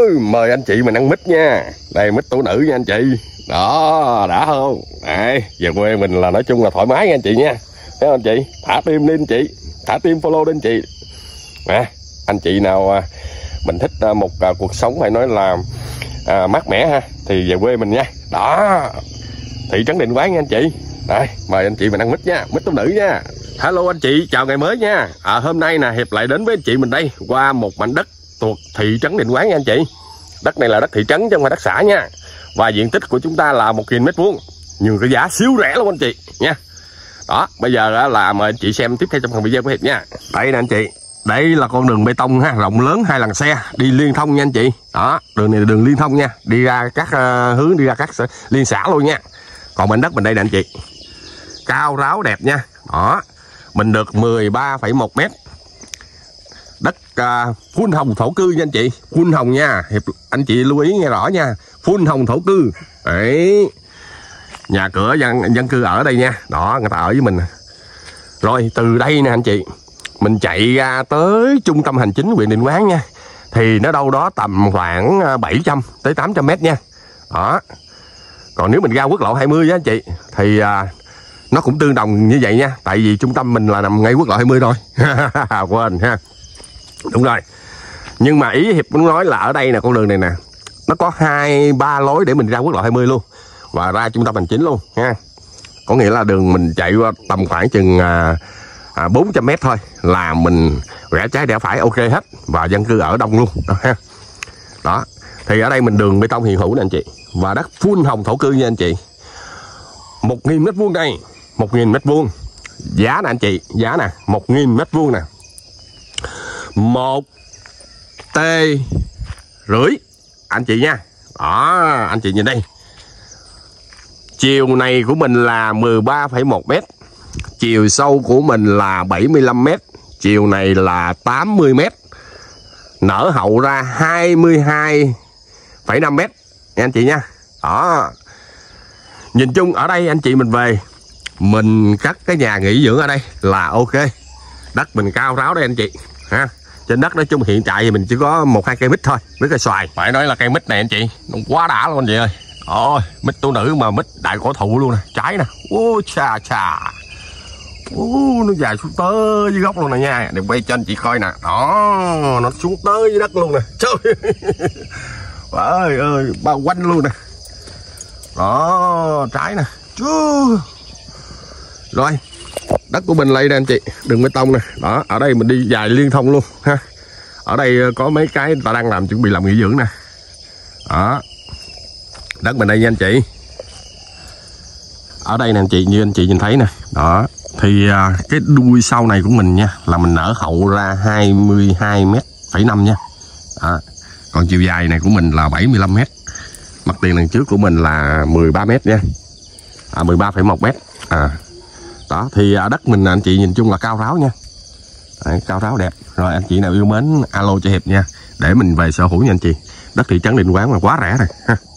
Mời anh chị mình ăn mít nha. Đây mít tổ nữ nha anh chị. Đó, đã không? Đây, về quê mình là nói chung là thoải mái nha anh chị nha. Thấy không anh chị? Thả tim lên anh chị. Thả tim follow lên anh chị. Nè, anh chị nào mình thích một cuộc sống phải nói là mát mẻ ha, thì về quê mình nha. Đó, thị trấn Định Quán nha anh chị. Đây, mời anh chị mình ăn mít nha, mít tổ nữ nha. Hello anh chị, chào ngày mới nha. Hôm nay nè, Hiệp lại đến với anh chị mình đây qua một mảnh đất thuộc thị trấn Định Quán nha anh chị. Đất này là đất thị trấn chứ không phải đất xã nha. Và diện tích của chúng ta là 1.000 m², nhưng cái giá siêu rẻ luôn anh chị nha. Đó, bây giờ là mời anh chị xem tiếp theo trong phần video của Hiệp nha. Đây nè anh chị, đây là con đường bê tông ha, rộng lớn 2 làn xe đi liên thông nha anh chị. Đó, đường này là đường liên thông nha, đi ra các hướng, đi ra các liên xã luôn nha. Còn mảnh đất mình đây nè anh chị, cao ráo đẹp nha. Đó, mình được 13,1 m. Đất phun hồng thổ cư nha anh chị, phun hồng nha. Hiệp anh chị lưu ý nghe rõ nha, phun hồng thổ cư. Đấy, nhà cửa dân cư ở đây nha. Đó, người ta ở với mình. Rồi từ đây nè anh chị, mình chạy ra tới trung tâm hành chính huyện Định Quán nha, thì nó đâu đó tầm khoảng 700 tới 800 m nha. Đó, còn nếu mình ra quốc lộ 20 á anh chị, thì nó cũng tương đồng như vậy nha. Tại vì trung tâm mình là nằm ngay quốc lộ 20 thôi. Quên ha. Đúng rồi. Nhưng mà ý Hiệp muốn nói là ở đây nè, con đường này nè, nó có 2-3 lối để mình ra quốc lộ 20 luôn, và ra trung tâm hành chính luôn ha. Có nghĩa là đường mình chạy qua tầm khoảng chừng 400 m thôi là mình rẽ trái rẽ phải ok hết, và dân cư ở đông luôn đó ha. Đó, thì ở đây mình đường bê tông hiện hữu nè anh chị, và đất full hồng thổ cư nha anh chị. 1.000 m² đây, 1.000 m². Giá nè anh chị, giá nè, 1.000 m² nè, 1,5 t anh chị nha. Đó, anh chị nhìn đây, chiều này của mình là 13,1 m, chiều sâu của mình là 75 m, chiều này là 80 m, nở hậu ra 22,5 m nha anh chị nha. Đó, nhìn chung ở đây anh chị mình về mình cắt cái nhà nghỉ dưỡng ở đây là ok. Đất mình cao ráo đây anh chị ha. Trên đất nói chung hiện tại thì mình chỉ có 1-2 cây mít thôi với cây xoài. Phải nói là cây mít này anh chị, nó quá đã luôn anh chị ơi. Ôi, mít tổ nữ mà mít đại cổ thụ luôn nè, trái nè. Ô chà chà. Nó dài xuống tới dưới gốc luôn nè nha. Để quay cho anh chị coi nè. Đó, nó xuống tới dưới đất luôn nè. Trời ơi, bao quanh luôn nè. Đó, trái nè. Rồi, đất của mình đây nè anh chị, đường bê tông nè. Đó, ở đây mình đi dài liên thông luôn ha. Ở đây có mấy cái người ta đang làm chuẩn bị làm nghỉ dưỡng nè. Đó, đất mình đây nha anh chị. Ở đây nè anh chị, như anh chị nhìn thấy nè. Đó, thì cái đuôi sau này của mình nha, là mình nở hậu ra 22,5 m nha. Đó, còn chiều dài này của mình là 75 m. Mặt tiền đằng trước của mình là 13 m nha. 13,1 m. Đó, thì đất mình anh chị nhìn chung là cao ráo nha. Đấy, cao ráo đẹp. Rồi anh chị nào yêu mến alo cho Hiệp nha, để mình về sở hữu nha anh chị. Đất thị trấn Định Quán là quá rẻ rồi ha.